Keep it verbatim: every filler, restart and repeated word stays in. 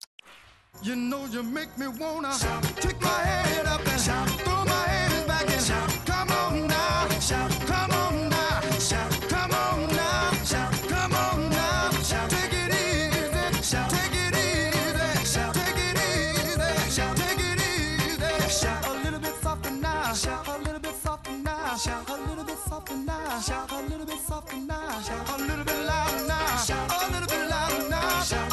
You know you make me wanna kick my head up and throw my hands back and come on now, come on now, come on now, come on now, take it easy, take it easy, take it easy, take it easy, a little bit softer now, a little bit softer now, a little bit softer now, a little bit softer now, a little bit louder now, a little bit louder now.